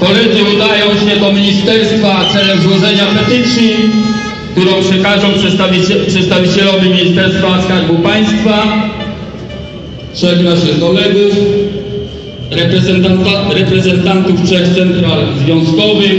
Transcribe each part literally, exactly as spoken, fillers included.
Koledzy udają się do ministerstwa celem złożenia petycji, którą przekażą przedstawicielowi Ministerstwa Skarbu Państwa, trzech naszych kolegów, reprezentantów trzech central związkowych.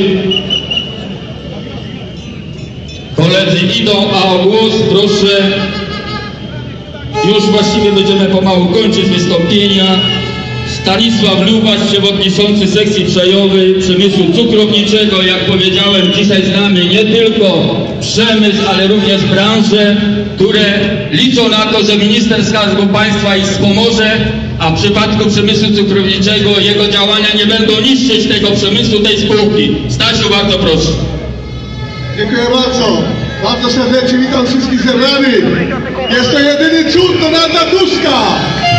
Koledzy idą, a o głos proszę, już właściwie będziemy pomału kończyć wystąpienia, Stanisław Lubaś, przewodniczący sekcji krajowej przemysłu cukrowniczego. Jak powiedziałem, dzisiaj z nami nie tylko przemysł, ale również branże, które liczą na to, że minister Skarbu Państwa ich wspomoże, a w przypadku przemysłu cukrowniczego jego działania nie będą niszczyć tego przemysłu, tej spółki. Stasiu, bardzo proszę. Dziękuję bardzo. Bardzo serdecznie witam wszystkich zebranych. Jest to jedyny cud Donalda Tuska.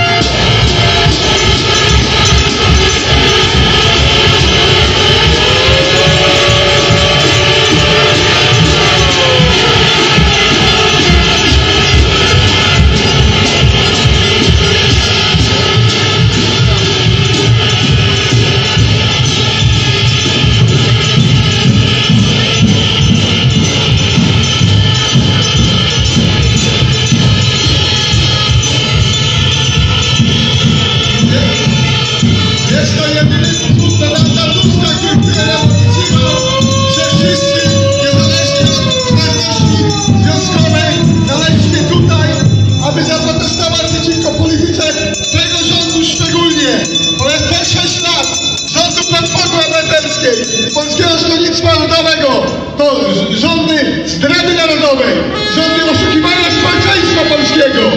Polskiego Stronnictwa Ludowego to rządy zdrady narodowej, rządy oszukiwania społeczeństwa polskiego.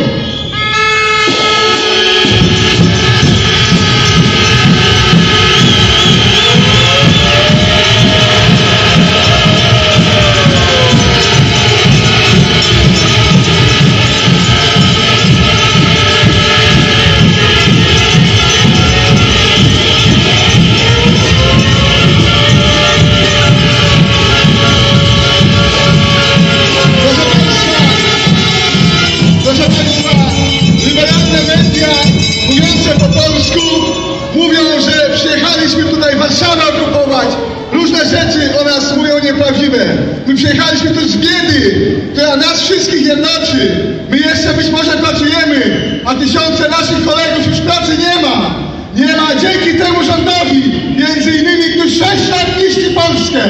Różne rzeczy o nas mówią nieprawdziwe. My przyjechaliśmy tu z biedy, która nas wszystkich jednoczy. My jeszcze być może pracujemy, a tysiące naszych kolegów już pracy nie ma. Nie ma dzięki temu rządowi, między innymi, który sześć lat niszczy Polskę.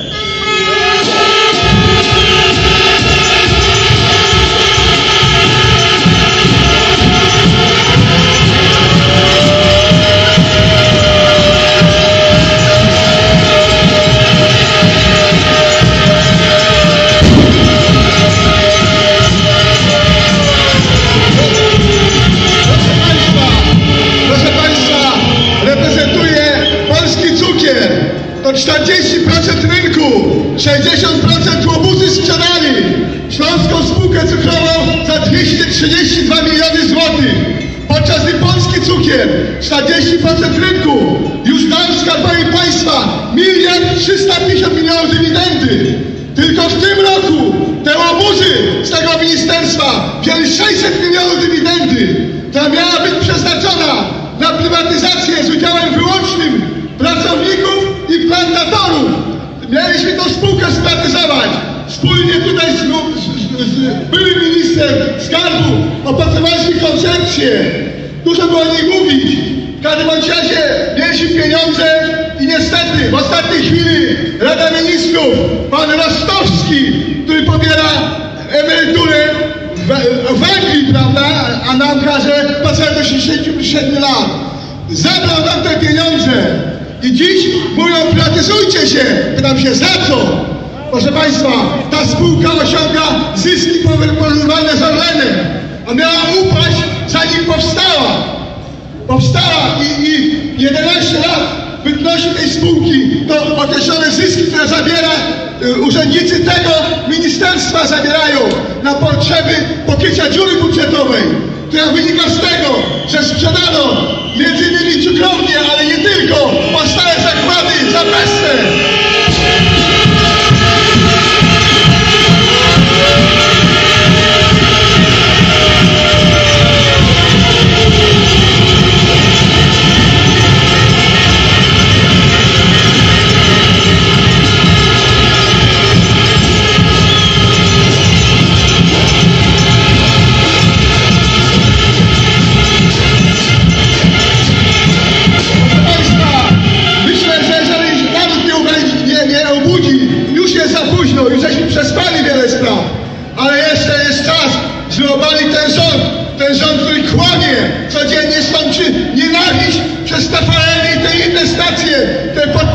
czterdzieści procent rynku, sześćdziesiąt procent łobuzy sprzedali. Śląską spółkę cukrową za dwieście trzydzieści dwa miliony złotych. Podczas gdy polski cukier, czterdzieści procent rynku, już dał Skarbowi Państwa miliard trzysta pięćdziesiąt milionów dywidendy. Tylko w tym roku te łobuzy z tego ministerstwa wzięli sześćset milionów dywidendy, która miała być przeznaczona na prywatyzację z udziałem wyłącznym pracowników i plantatorów. Mieliśmy tą spółkę sprywatyzować. Wspólnie tutaj z, z, z byłym ministrem skarbu opracowaliśmy koncepcję. Dużo było o niej mówić. W każdym razie mieliśmy pieniądze i niestety w ostatniej chwili Rada Ministrów, pan Rostowski, który pobiera emeryturę w, w Anglii, prawda, a nam każe pracować do sześćdziesięciu siedmiu lat, zabrał nam te pieniądze. I dziś mówią, prywatyzujcie się. Pytam się, za co? Proszę Państwa, ta spółka osiąga zyski porównywalne z Orlenem, a miała upaść, zanim powstała. Powstała i, i jedenaście lat wynosi tej spółki to określone zyski, które zabiera y, urzędnicy tego ministerstwa zabierają na potrzeby pokrycia dziury budżetowej, która wynika z tego, że sprzedano między innymi cukrownie, ale nie tylko, powstałe zakłady za bezcen.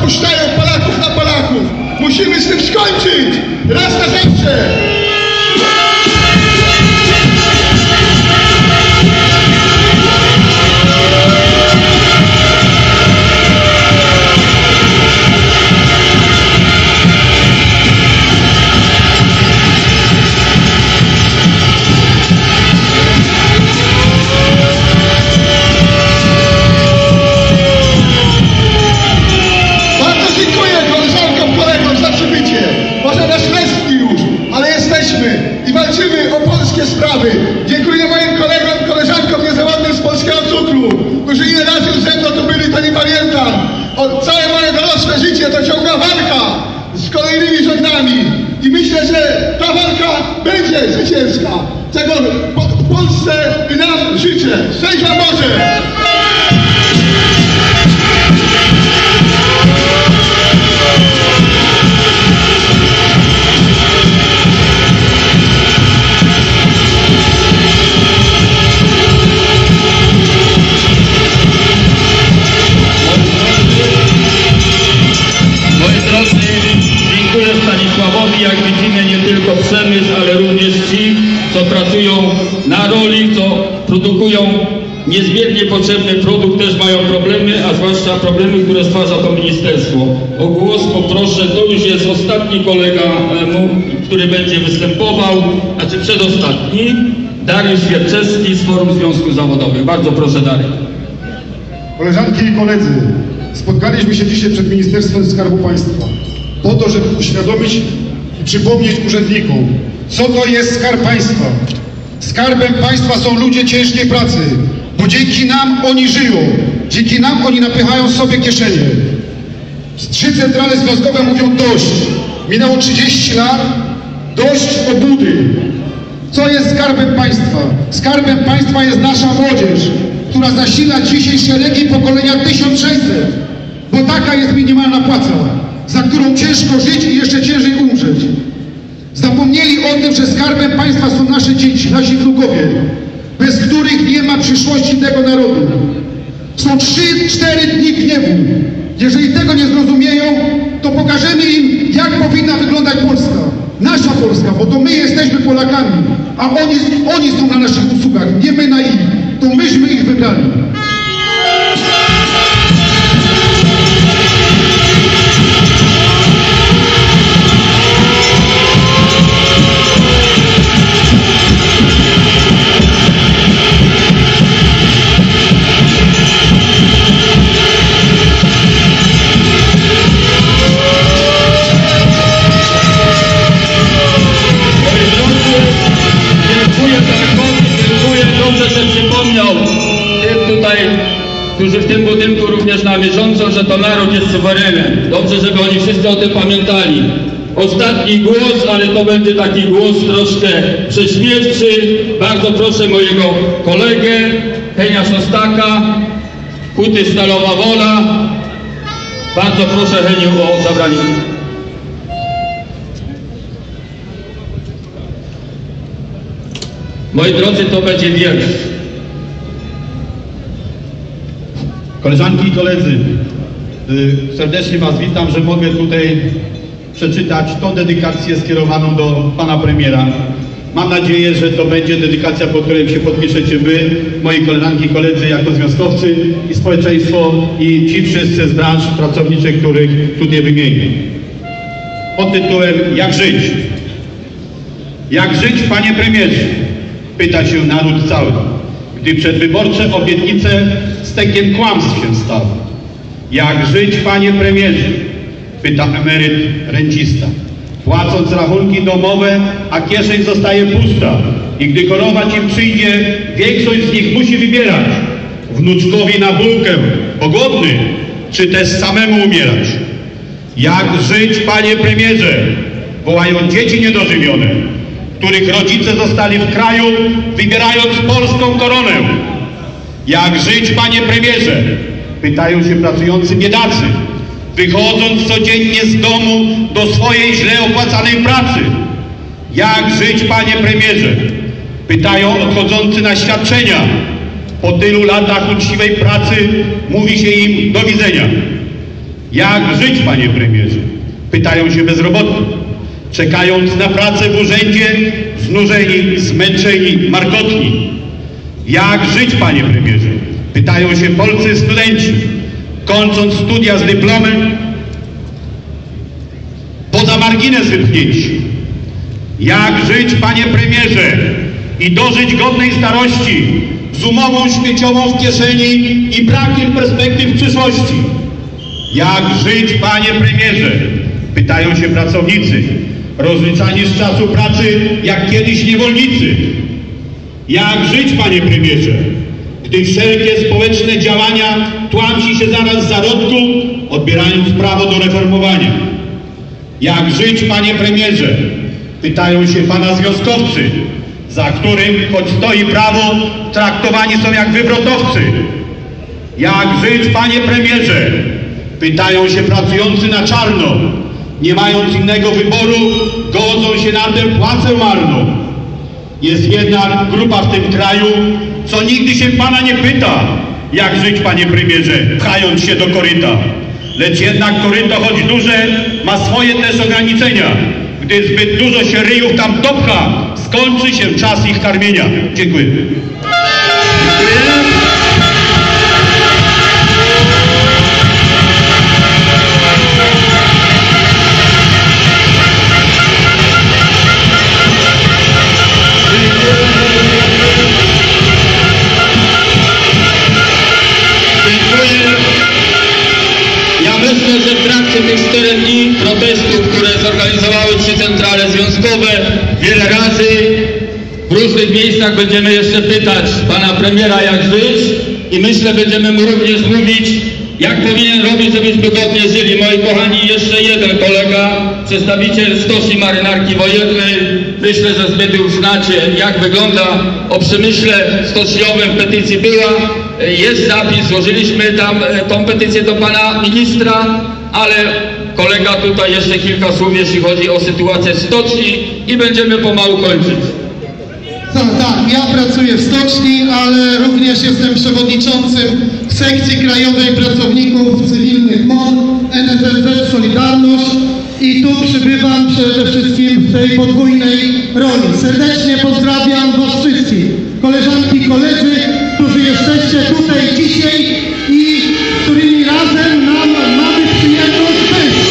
puszczają Polaków na Polaków. Musimy z tym skończyć. Raz na zawsze. I walczymy o polskie sprawy. Dziękuję moim kolegom, koleżankom niezawodnym z Polskiego Cukru, którzy ile razy już ze mną tu byli, to nie pamiętam. O, całe moje dorosłe życie to ciągła walka z kolejnymi rządami. I myślę, że ta walka będzie zwycięska. Czego po, Polsce i nam życzę. Szczęść Wam Boże! Stanisławowi, jak widzimy, nie tylko przemysł, ale również ci, co pracują na roli, co produkują niezmiernie potrzebny produkt, też mają problemy, a zwłaszcza problemy, które stwarza to ministerstwo. O głos poproszę, to już jest ostatni kolega, który będzie występował, znaczy przedostatni, Dariusz Wierczewski z Forum Związków Zawodowych. Bardzo proszę, Dariusz. Koleżanki i koledzy, spotkaliśmy się dzisiaj przed Ministerstwem Skarbu Państwa po to, żeby uświadomić i przypomnieć urzędnikom, co to jest Skarb Państwa. Skarbem Państwa są ludzie ciężkiej pracy, bo dzięki nam oni żyją, dzięki nam oni napychają sobie kieszenie. Trzy centrale związkowe mówią dość. Minęło trzydzieści lat, dość obłudy. Co jest Skarbem Państwa? Skarbem Państwa jest nasza młodzież, która zasila dzisiaj szeregi pokolenia tysiąc sześćset, bo taka jest minimalna płaca, za którą ciężko żyć i jeszcze ciężej umrzeć. Zapomnieli o tym, że skarbem państwa są nasze dzieci, nasi wnukowie, bez których nie ma przyszłości tego narodu. Są trzy, cztery dni gniewu. Jeżeli tego nie zrozumieją, to pokażemy im, jak powinna wyglądać Polska. Nasza Polska, bo to my jesteśmy Polakami, a oni, oni są na naszych usługach, nie my na ich. To myśmy ich wybrali. Którzy w tym budynku również na bieżąco, że to naród jest suwerenem. Dobrze, żeby oni wszyscy o tym pamiętali. Ostatni głos, ale to będzie taki głos troszkę prześmiewczy. Bardzo proszę mojego kolegę, Henia Szostaka, Huty Stalowa Wola. Bardzo proszę, Heniu, o zabranie. Moi drodzy, to będzie wiersz. Koleżanki i koledzy, serdecznie Was witam, że mogę tutaj przeczytać tą dedykację skierowaną do Pana Premiera. Mam nadzieję, że to będzie dedykacja, pod której się podpiszecie Wy, moi koleżanki i koledzy jako związkowcy i społeczeństwo i ci wszyscy z branż pracowniczych, których tutaj wymienię. Pod tytułem Jak żyć? Jak żyć, Panie Premierze? Pyta się naród cały, gdy przedwyborcze obietnice stekiem kłamstw się stały. Jak żyć, Panie Premierze? Pyta emeryt rencista. Płacąc rachunki domowe, a kieszeń zostaje pusta. I gdy korować im przyjdzie, większość z nich musi wybierać. Wnuczkowi na bułkę, bo głodny, czy też samemu umierać. Jak żyć, Panie Premierze? Wołają dzieci niedożywione, których rodzice zostali w kraju, wybierając polską koronę. Jak żyć, Panie Premierze? Pytają się pracujący biedacy, wychodząc codziennie z domu do swojej źle opłacanej pracy. Jak żyć, Panie Premierze? Pytają odchodzący na świadczenia. Po tylu latach uczciwej pracy mówi się im do widzenia. Jak żyć, panie premierze? Pytają się bezrobotni, czekając na pracę w urzędzie, znużeni, zmęczeni, markotni. Jak żyć, panie premierze? Pytają się polscy studenci, kończąc studia z dyplomem, poza margines wypchnięci. Jak żyć, panie premierze, i dożyć godnej starości z umową śmieciową w kieszeni i brakiem perspektyw przyszłości? Jak żyć, panie premierze? Pytają się pracownicy, rozliczani z czasu pracy jak kiedyś niewolnicy. Jak żyć, panie premierze, gdy wszelkie społeczne działania tłamsi się zaraz z zarodku, odbierając prawo do reformowania? Jak żyć, panie premierze? Pytają się pana związkowcy, za którym, choć stoi prawo, traktowani są jak wywrotowcy. Jak żyć, panie premierze? Pytają się pracujący na czarno, nie mając innego wyboru, godzą się na tę płacę marną. Jest jedna grupa w tym kraju, co nigdy się pana nie pyta, jak żyć, panie premierze, pchając się do koryta. Lecz jednak koryto, choć duże, ma swoje też ograniczenia. Gdy zbyt dużo się ryjów tam dopcha, skończy się czas ich karmienia. Dziękuję. Myślę, że w trakcie tych czterech dni protestów, które zorganizowały trzy centrale związkowe, wiele razy w różnych miejscach będziemy jeszcze pytać pana premiera, jak żyć, i myślę, będziemy mu również mówić, jak powinien robić, żebyśmy godnie żyli. Moi kochani, jeszcze jeden kolega, przedstawiciel Stoczni Marynarki Wojennej. Myślę, że zbyt już znacie, jak wygląda o przemyśle stoczniowym. Petycji była, jest zapis, złożyliśmy tam tą petycję do pana ministra, ale kolega tutaj jeszcze kilka słów, jeśli chodzi o sytuację w stoczni, i będziemy pomału kończyć. Tak, tak, ja pracuję w stoczni, ale również jestem przewodniczącym sekcji krajowej pracowników cywilnych M O N, N S Z Z Solidarność, i tu przybywam przede wszystkim w tej podwójnej roli. Serdecznie pozdrawiam was wszystkich, koleżanki i koledzy, którzy jesteście tutaj dzisiaj i z którymi razem nam mamy przyjemność być.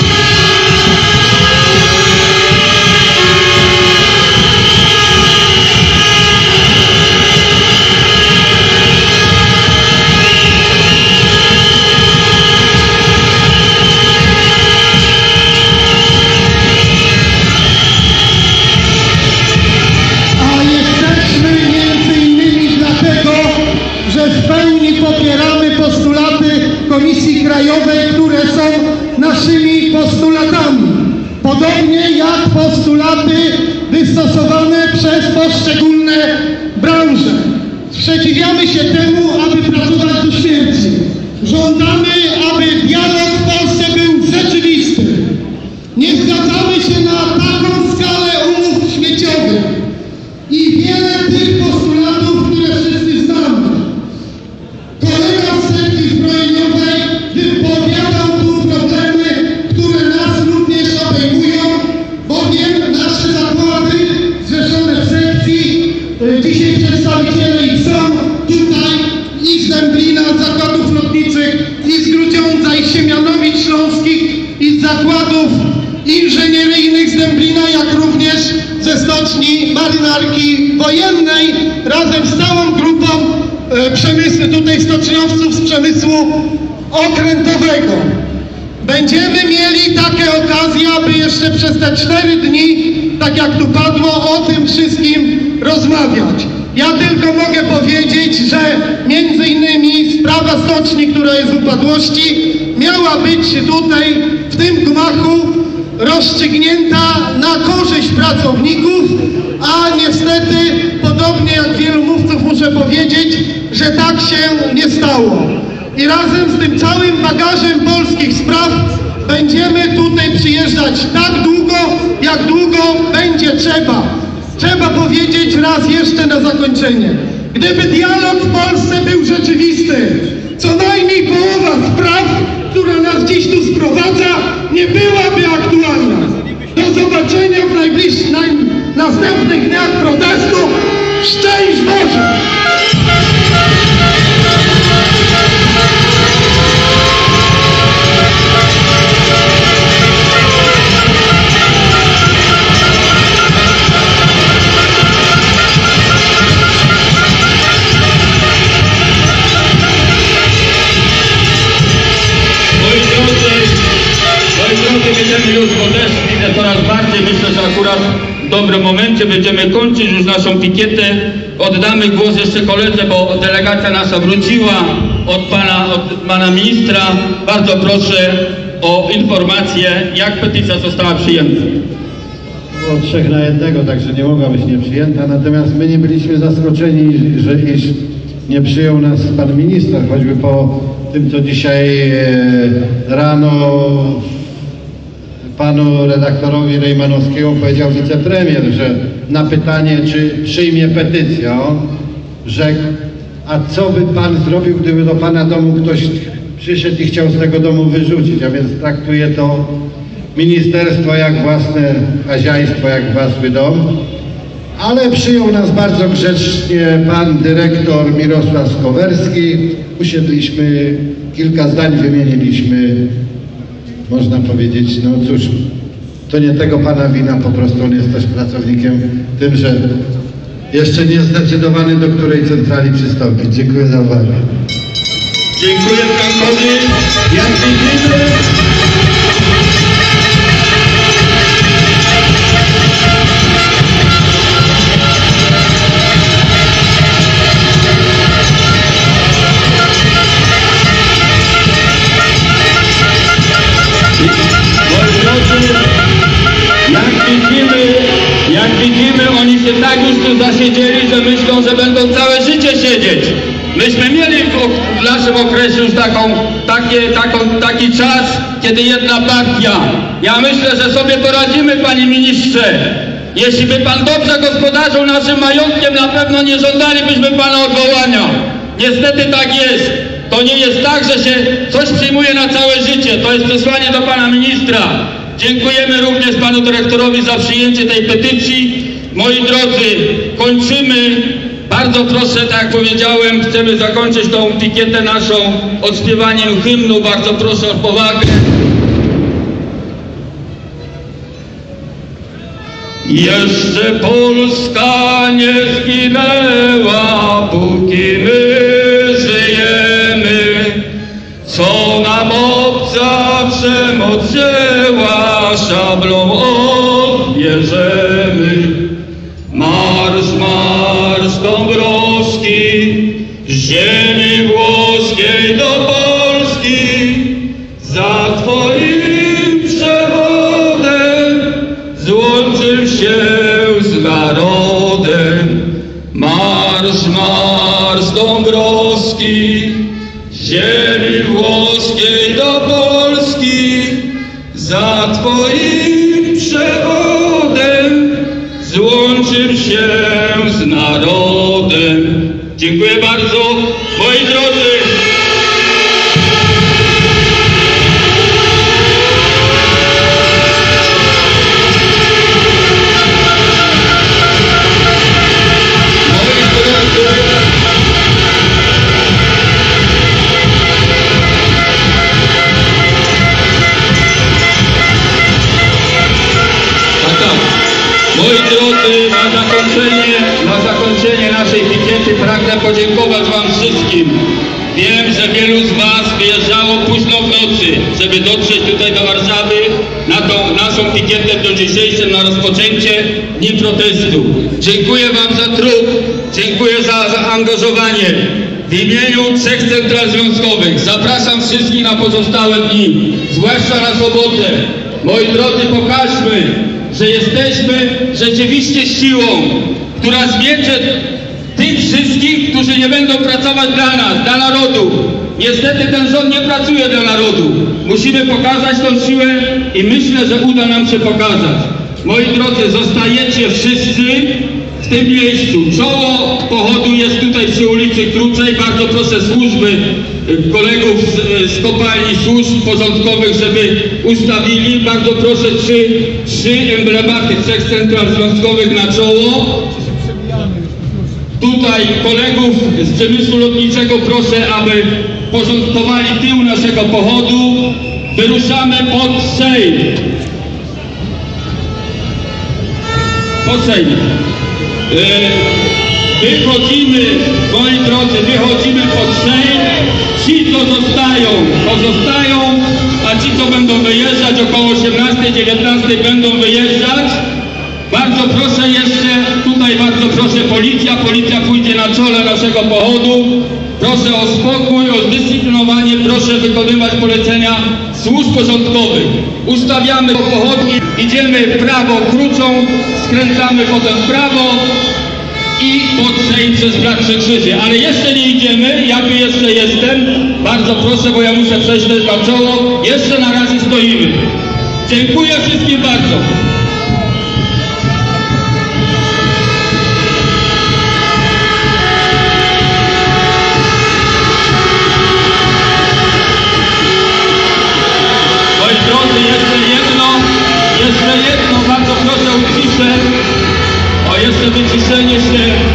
Komisji Krajowej, które są naszymi postulatami. Podobnie jak postulaty wystosowane przez poszczególne branże. Sprzeciwiamy się temu, aby pracować do śmierci. Żądamy, aby dialog w Polsce był rzeczywisty. Nie zgadzamy się na taką skalę umów śmieciowych i wiele tych postulatów, które wszyscy znamy. Kolega z sekcji zbrojeniowej wypowiadał tu problemy, które nas również obejmują, bowiem nasze zakłady zrzeszone w sekcji, dzisiaj przedstawiciele ich są tutaj, i z Dęblina, z zakładów lotniczych, i z Grudziądza, i z Siemianowic Śląskich, i z zakładów inżynieryjnych z Dęblina, jak również ze Stoczni Marynarki Wojennej, razem z całą grupą przemysłu, tutaj stoczniowców z przemysłu okrętowego. Będziemy mieli takie okazje, aby jeszcze przez te cztery dni, tak jak tu padło, o tym wszystkim rozmawiać. Ja tylko mogę powiedzieć, że między innymi sprawa stoczni, która jest w upadłości, miała być tutaj w tym gmachu rozstrzygnięta na korzyść pracowników, a niestety, podobnie jak wielu mówców, muszę powiedzieć, że tak się nie stało. I razem z tym całym bagażem polskich spraw będziemy tutaj przyjeżdżać tak długo, jak długo będzie trzeba. Trzeba powiedzieć raz jeszcze na zakończenie. Gdyby dialog w Polsce był rzeczywisty, co najmniej połowa spraw która nas dziś tu sprowadza, nie byłaby aktualna. Do zobaczenia w najbliższych, naj, następnych dniach protestu. Szczęść Boże! Będziemy już, bo też widzę coraz bardziej, myślę, że akurat w dobrym momencie będziemy kończyć już naszą pikietę. Oddamy głos jeszcze koledze, bo delegacja nasza wróciła od pana, od pana ministra. Bardzo proszę o informację, jak petycja została przyjęta. Było trzech na jednego, także nie mogła być nieprzyjęta, natomiast my nie byliśmy zaskoczeni, że iż nie przyjął nas pan minister, choćby po tym, co dzisiaj rano panu redaktorowi Rejmanowskiemu powiedział wicepremier, że na pytanie, czy przyjmie petycję, on rzekł, a co by pan zrobił, gdyby do pana domu ktoś przyszedł i chciał z tego domu wyrzucić, a więc traktuje to ministerstwo jak własne chazяйstwo, jak własny dom. Ale przyjął nas bardzo grzecznie pan dyrektor Mirosław Skowerski. Usiedliśmy, kilka zdań wymieniliśmy. Można powiedzieć, no cóż, to nie tego pana wina, po prostu on jest też pracownikiem, tym, że jeszcze nie zdecydowany, do której centrali przystąpić. Dziękuję za uwagę. Dziękuję Frankowi. Jak widzimy, Jak widzimy, jak widzimy, oni się tak już tu zasiedzieli, że myślą, że będą całe życie siedzieć. Myśmy mieli w, w naszym okresie już taką, takie, taką, taki czas, kiedy jedna partia. Ja myślę, że sobie poradzimy, panie ministrze. Jeśli by pan dobrze gospodarzył naszym majątkiem, na pewno nie żądalibyśmy pana odwołania. Niestety tak jest. To nie jest tak, że się coś przyjmuje na całe życie. To jest przesłanie do pana ministra. Dziękujemy również panu dyrektorowi za przyjęcie tej petycji. Moi drodzy, kończymy. Bardzo proszę, tak jak powiedziałem, chcemy zakończyć tą pikietę naszą odśpiewaniem hymnu. Bardzo proszę o powagę. Jeszcze Polska nie zginęła, póki my żyjemy. Co nam obca przemoc wzięła, szablą odbierzemy. Marsz, marsz Dąbrowski, z ziemi włoskiej do Polski, za twoim przewodem złączył się z narodem. Marsz, marsz Dąbrowski, z ziemi włoskiej do Polski, za twoim przewodem złączył się z narodem. Dziękuję bardzo, moi drodzy. Moi drodzy, na zakończenie, na zakończenie naszej pikiety pragnę podziękować wam wszystkim. Wiem, że wielu z was wyjeżdżało późno w nocy, żeby dotrzeć tutaj do Warszawy na tą naszą pikietę w dniu dzisiejszym, na rozpoczęcie Dni Protestu. Dziękuję wam za trud, dziękuję za zaangażowanie. W imieniu trzech central związkowych zapraszam wszystkich na pozostałe dni, zwłaszcza na sobotę. Moi drodzy, pokażmy, że jesteśmy rzeczywiście siłą, która zmierzy tych wszystkich, którzy nie będą pracować dla nas, dla narodu. Niestety ten rząd nie pracuje dla narodu. Musimy pokazać tą siłę i myślę, że uda nam się pokazać. Moi drodzy, zostajecie wszyscy w tym miejscu. Czoło pochodu jest tutaj przy ulicy Kruczej. Bardzo proszę służby kolegów z, z kopalni służb porządkowych, żeby ustawili. Bardzo proszę, trzy, trzy emblematy trzech central związkowych na czoło. Tutaj kolegów z przemysłu lotniczego proszę, aby porządkowali tył naszego pochodu. Wyruszamy pod Sejm. Pod Sejm. Wychodzimy, moi drodzy, wychodzimy pod Sejm. Ci, co zostają, pozostają, a ci, co będą wyjeżdżać, około osiemnastej, dziewiętnastej będą wyjeżdżać. Bardzo proszę jeszcze, tutaj bardzo proszę policja, policja pójdzie na czole naszego pochodu. Proszę o spokój, o zdyscyplinowanie, proszę wykonywać polecenia służb porządkowych. Ustawiamy pochodni, idziemy w prawo krócą, skręcamy potem w prawo i pod Sejm przez Brat Trzy Krzyże. Ale jeszcze nie idziemy, ja tu jeszcze jestem. Bardzo proszę, bo ja muszę przejść też na czoło. Jeszcze na razie stoimy. Dziękuję wszystkim bardzo. Jeszcze jedno, bardzo proszę o ciszę, o jeszcze wyciszenie się.